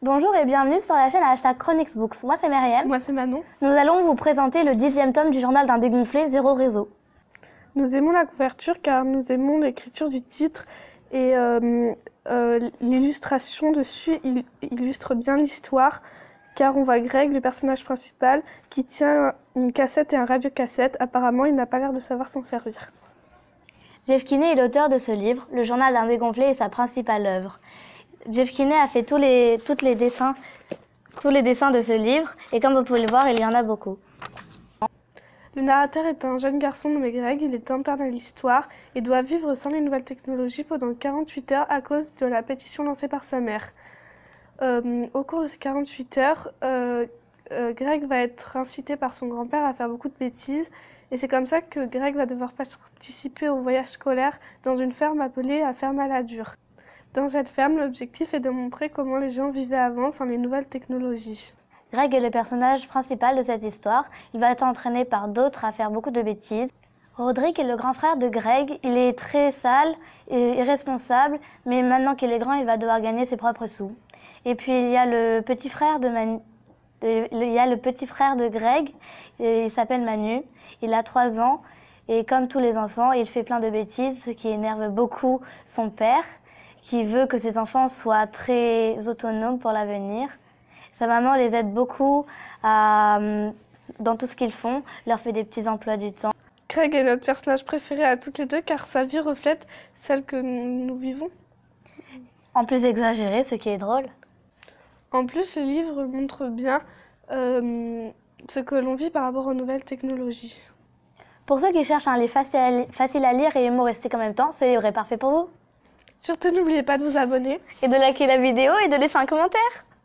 Bonjour et bienvenue sur la chaîne #ChronicsBooks. Moi c'est Myriam. Moi c'est Manon. Nous allons vous présenter le 10e tome du journal d'un dégonflé, Zéro Réseau. Nous aimons la couverture car nous aimons l'écriture du titre et l'illustration dessus illustre bien l'histoire car on voit Greg, le personnage principal, qui tient une cassette et un radiocassette. Apparemment, il n'a pas l'air de savoir s'en servir. Jeff Kinney est l'auteur de ce livre. Le journal d'un dégonflé est sa principale œuvre. Jeff Kinney a fait tous les dessins de ce livre et comme vous pouvez le voir, il y en a beaucoup. Le narrateur est un jeune garçon nommé Greg, il est interne à l'histoire et doit vivre sans les nouvelles technologies pendant 48 heures à cause de la pétition lancée par sa mère. Au cours de ces 48 heures, Greg va être incité par son grand-père à faire beaucoup de bêtises et c'est comme ça que Greg va devoir participer au voyage scolaire dans une ferme appelée la ferme à la dure. Dans cette ferme, l'objectif est de montrer comment les gens vivaient avant sans les nouvelles technologies. Greg est le personnage principal de cette histoire. Il va être entraîné par d'autres à faire beaucoup de bêtises. Roderick est le grand frère de Greg. Il est très sale et irresponsable, mais maintenant qu'il est grand, il va devoir gagner ses propres sous. Et puis il y a le petit frère de Greg, et il s'appelle Manu. Il a 3 ans et comme tous les enfants, il fait plein de bêtises, ce qui énerve beaucoup son père, qui veut que ses enfants soient très autonomes pour l'avenir. Sa maman les aide beaucoup dans tout ce qu'ils font, leur fait des petits emplois du temps. Greg est notre personnage préféré à toutes les deux car sa vie reflète celle que nous vivons. En plus exagéré, ce qui est drôle. En plus, le livre montre bien ce que l'on vit par rapport aux nouvelles technologies. Pour ceux qui cherchent un livre facile à lire et humoristique en même temps, ce livre est parfait pour vous. Surtout, n'oubliez pas de vous abonner. Et de liker la vidéo et de laisser un commentaire.